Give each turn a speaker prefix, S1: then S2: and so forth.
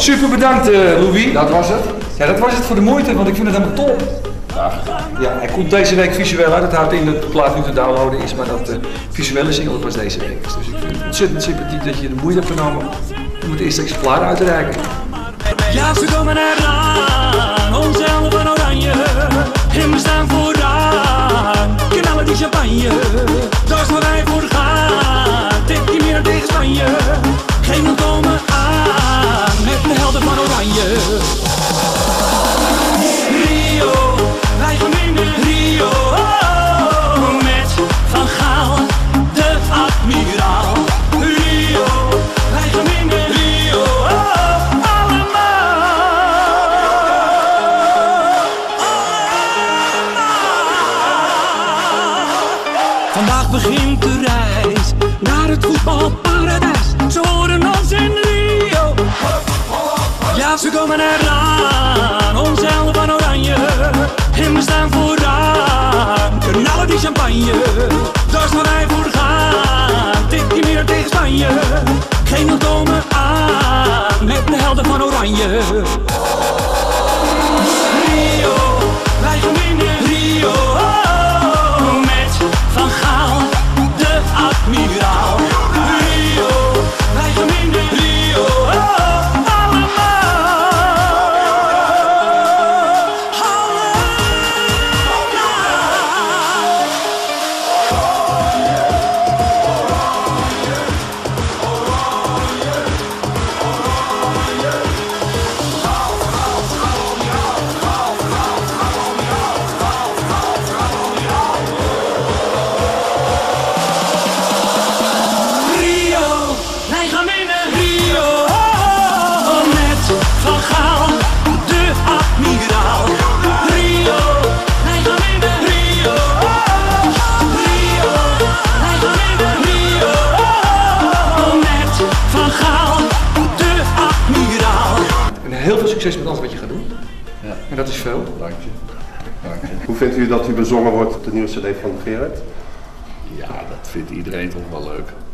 S1: Super bedankt Louis.
S2: Dat was het?
S1: Ja, dat was het voor de moeite, want ik vind het helemaal top. Ja, hij komt deze week visueel uit. Dat houdt in dat de plaat nu te downloaden is, maar dat de visuele single pas deze week is. Dus ik vind het ontzettend sympathiek dat je de moeite hebt genomen om het eerste exemplaar uit te reiken.
S3: Ja, ze komen eraan, onze helden van Oranje. En we staan vooraan, knallen die champagne. Daar staan wij voor gaan, tikje meer tegen Spanje. Geen komen aan, met de helden van Oranje. Rio, wij gaan winnen, Rio. Oh, met Van Gaal, de admiraal. Rio, wij gaan winnen, Rio. Vandaag begint de reis naar het voetbalparadijs. Ze horen ons in Rio. Ja, ze komen eraan, onze helden van Oranje. En we staan vooraan, knallen die champagne. Daar staan wij voor gaan, tikje meer tegen Spanje. Geen komen aan, met de helden van Oranje. Rio, wij gaan winnen, Rio. Van Gaal, de admiraal. Rio, wij gaan winnen, Rio.
S1: Heel veel succes met alles wat je gaat doen.
S2: Ja.
S1: En dat is veel.
S2: Dank je. Dank je.
S4: Hoe vindt u dat u bezongen wordt op de nieuwe CD van Gerard?
S2: Ja, dat vindt iedereen toch wel leuk.